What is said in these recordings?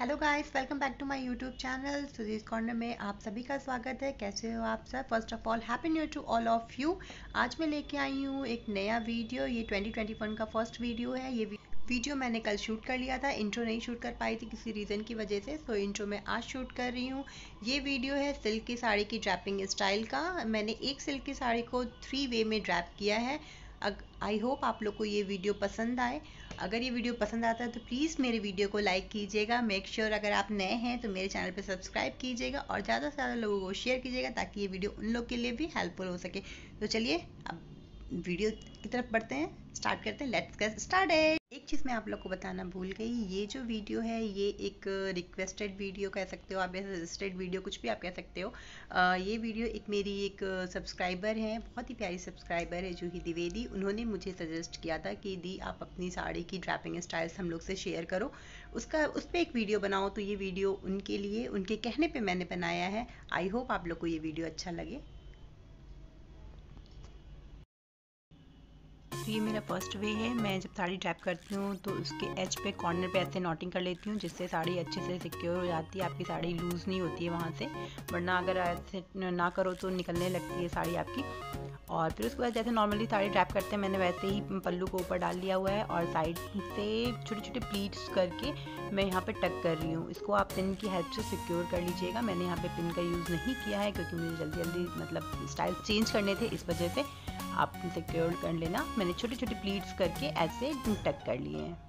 Hello guys, welcome back to my YouTube channel Suji's corner में आप सभी का स्वागत है। कैसे हो आप सब? First of all happy new year to all of you. आज मैं लेके आई हूँ एक नया वीडियो। ये 2021 का फर्स्ट वीडियो है। ये वीडियो मैंने कल शूट कर लिया था। इंट्रो नहीं शूट कर पाई थी किसी रीज़न की वजह से, तो इंट्रो मैं आज शूट कर रही हूँ। ये वीडियो है सिल्क की साड़ी की ड्रैपिंग स्टाइल का। मैंने एक सिल्क की साड़ी को 3 वे में ड्रैप किया है। आई होप आप लोग को ये वीडियो पसंद आए। अगर ये वीडियो पसंद आता है तो प्लीज़ मेरे वीडियो को लाइक कीजिएगा। मेक श्योर अगर आप नए हैं तो मेरे चैनल पे सब्सक्राइब कीजिएगा और ज़्यादा से ज़्यादा लोगों को शेयर कीजिएगा ताकि ये वीडियो उन लोग के लिए भी हेल्पफुल हो सके। तो चलिए अब वीडियो की तरफ बढ़ते हैं, स्टार्ट करते हैं। Let's get started. एक चीज़ मैं आप लोग को बताना भूल गई, ये जो वीडियो है ये एक रिक्वेस्टेड वीडियो कह सकते हो आप, या सजेस्टेड वीडियो, कुछ भी आप कह सकते हो। ये वीडियो एक मेरी एक सब्सक्राइबर है, बहुत ही प्यारी सब्सक्राइबर है जूही द्विवेदी। उन्होंने मुझे सजेस्ट किया था कि दी आप अपनी साड़ी की ड्रैपिंग स्टाइल्स हम लोग से शेयर करो, उस पर एक वीडियो बनाओ। तो ये वीडियो उनके लिए, उनके कहने पे मैंने बनाया है। आई होप आप लोग को ये वीडियो अच्छा लगे। तो ये मेरा फर्स्ट वे है। मैं जब साड़ी ड्रैप करती हूँ तो उसके एज पे, कॉर्नर पे ऐसे नॉटिंग कर लेती हूँ जिससे साड़ी अच्छे से सिक्योर हो जाती है। आपकी साड़ी लूज़ नहीं होती है वहाँ से, वरना अगर ऐसे ना करो तो निकलने लगती है साड़ी आपकी। और फिर उसके बाद जैसे नॉर्मली साड़ी ड्रैप करते हैं मैंने वैसे ही पल्लू को ऊपर डाल लिया हुआ है और साइड से छोटे छोटे प्लीट्स करके मैं यहाँ पे टक कर रही हूँ। इसको आप पिन की हेल्प से सिक्योर कर लीजिएगा। मैंने यहाँ पे पिन का यूज़ नहीं किया है क्योंकि मुझे जल्दी जल्दी मतलब स्टाइल चेंज करने थे, इस वजह से आप सिक्योर कर लेना। मैंने छोटे छोटे प्लीट्स करके ऐसे टक कर लिए हैं।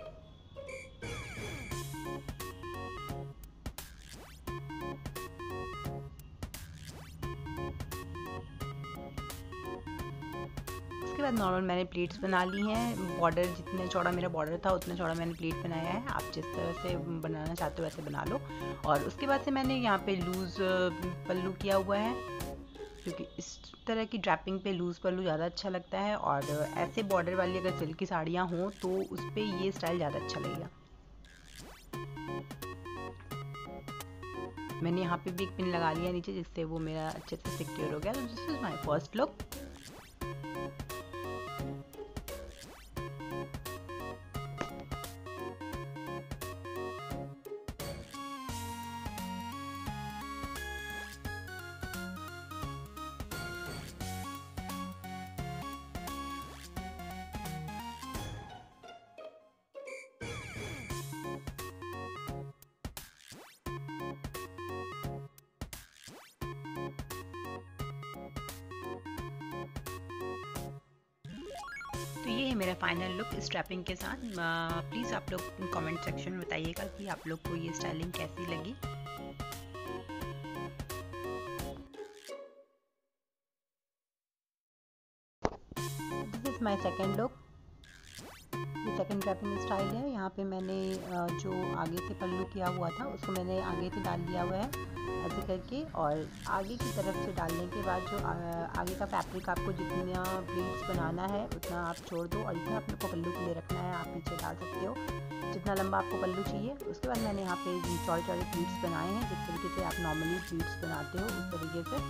उसके बाद नॉर्मल मैंने प्लेट्स बना ली हैं। बॉर्डर जितने चौड़ा मेरा बॉर्डर था उतना चौड़ा मैंने प्लेट बनाया है। आप जिस तरह से बनाना चाहते हो वैसे बना लो। और उसके बाद से मैंने यहाँ पे लूज़ पल्लू किया हुआ है क्योंकि इस तरह की ड्रैपिंग पे लूज़ पल्लू ज़्यादा अच्छा लगता है। और ऐसे बॉर्डर वाली अगर सिल्क की साड़ियाँ हों तो उस पर ये स्टाइल ज़्यादा अच्छा लगेगा। मैंने यहाँ पे भी एक पिन लगा लिया नीचे जिससे वो मेरा अच्छे से सिक्योर हो गया। तो this is my first look. तो ये है मेरा फाइनल लुक स्ट्रैपिंग के साथ। प्लीज़ आप लोग कमेंट सेक्शन में बताइएगा कि आप लोग को ये स्टाइलिंग कैसी लगी। This is my second look. ये सेकंड ड्रैपिंग स्टाइल है। यहाँ पे मैंने जो आगे से पल्लू किया हुआ था उसको मैंने आगे से डाल दिया हुआ है ऐसे करके। और आगे की तरफ से डालने के बाद जो आगे का फैब्रिक आपको जितना प्लीट्स बनाना है उतना आप छोड़ दो, और जितना आपको पल्लू के लिए रखना है आप पीछे डाल सकते हो, जितना लंबा आपको पल्लू चाहिए। उसके बाद मैंने यहाँ पे चौड़े चौड़े प्लीट्स बनाए हैं जिस तरीके से आप नॉर्मली प्लीट्स बनाते हो उस तरीके से।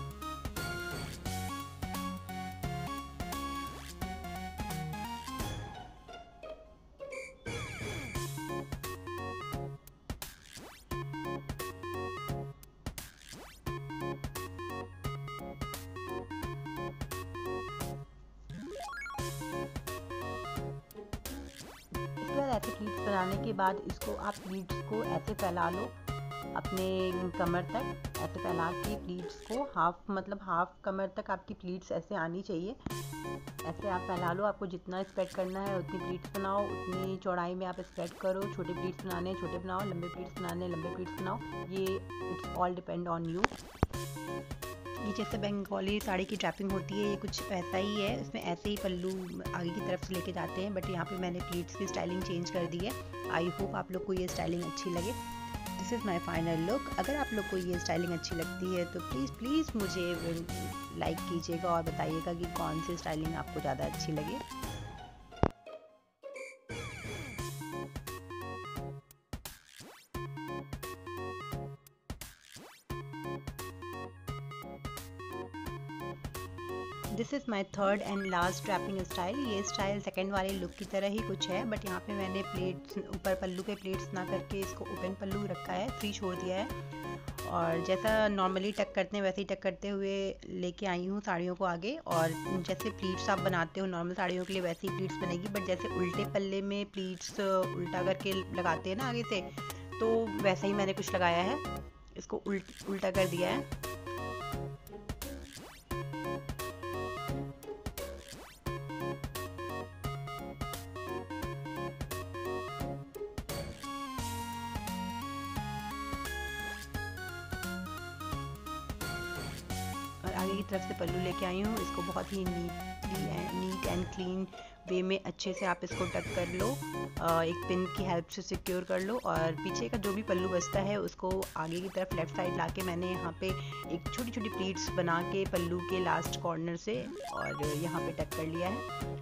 ऐसे प्लीट्स बनाने के बाद इसको आप प्लीट्स को ऐसे फैला लो अपने कमर तक। ऐसे फैला के प्लीट्स को हाफ कमर तक आपकी प्लीट्स ऐसे आनी चाहिए। ऐसे आप फैला लो। आपको जितना स्प्रेड करना है उतनी प्लीट्स बनाओ, उतनी चौड़ाई में आप स्प्रेड करो। छोटे प्लीट्स बनाने हैं छोटे बनाओ, लंबे प्लीट्स बनाने हैं लंबे प्लीट्स बनाओ। ये it's all depend on you. ये जैसे बंगाली साड़ी की ड्रैपिंग होती है ये कुछ ऐसा ही है। इसमें ऐसे ही पल्लू आगे की तरफ से लेके जाते हैं, बट यहाँ पे मैंने प्लीट्स की स्टाइलिंग चेंज कर दी है। आई होप आप लोग को ये स्टाइलिंग अच्छी लगे। This is my final look. अगर आप लोग को ये स्टाइलिंग अच्छी लगती है तो प्लीज़ मुझे लाइक कीजिएगा और बताइएगा कि कौन सी स्टाइलिंग आपको ज़्यादा अच्छी लगे। This this is my third and last wrapping style. ये स्टाइल सेकंड वाले लुक की तरह ही कुछ है, बट यहाँ पे मैंने प्लेट्स ऊपर पल्लू पे प्लेट्स ना करके इसको ओपन पल्लू रखा है, फ्री छोड़ दिया है। और जैसा नॉर्मली टक करते हैं वैसे ही टक करते हुए लेके आई हूँ साड़ियों को आगे। और जैसे प्लीट्स आप बनाते हो नॉर्मल साड़ियों के लिए वैसे ही प्लीट्स बनेगी, बट जैसे उल्टे पल्ले में प्लीट्स उल्टा करके लगाते हैं ना आगे से, तो वैसा ही मैंने कुछ लगाया है, इसको उल्टा कर दिया है। और आगे की तरफ से पल्लू लेके आई हूँ, इसको बहुत ही नीट एंड क्लीन वे में अच्छे से आप इसको टक कर लो, एक पिन की हेल्प से सिक्योर कर लो। और पीछे का जो भी पल्लू बचता है उसको आगे की तरफ लेफ्ट साइड लाके मैंने यहाँ पे एक छोटी छोटी प्लीट्स बना के पल्लू के लास्ट कॉर्नर से और यहाँ पे टक कर लिया है।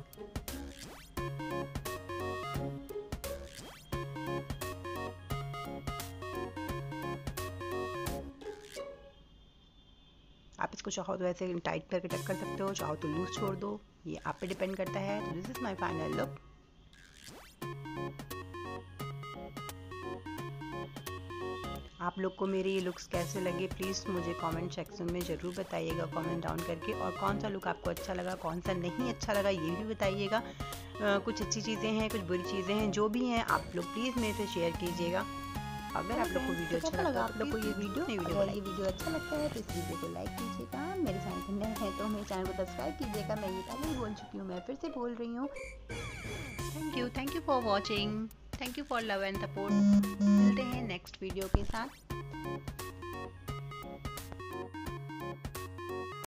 आप इसको चाहो तो ऐसे टाइट करके टक कर सकते हो, चाहो तो लूज छोड़ दो, ये आप पे डिपेंड करता है। तो this is my final look. आप लोग को मेरे ये लुक्स कैसे लगे प्लीज़ मुझे कमेंट सेक्शन में ज़रूर बताइएगा, कमेंट डाउन करके। और कौन सा लुक आपको अच्छा लगा, कौन सा नहीं अच्छा लगा, ये भी बताइएगा। कुछ अच्छी चीज़ें हैं, कुछ बुरी चीज़ें हैं, जो भी हैं आप लोग प्लीज़ मेरे से शेयर कीजिएगा। अगर आप लोग को वीडियो अच्छा लगा, आप लोग को ये वीडियो अच्छा लगता है तो इस वीडियो को लाइक कीजिएगा। मेरे चैनल पर नए हैं तो मेरे चैनल को सब्सक्राइब कीजिएगा। मैं ये पहले ही बोल चुकी हूँ, मैं फिर से बोल रही हूँ। Thank you for watching, thank you for love and support. मिलते हैं नेक्स्ट वीडियो के साथ।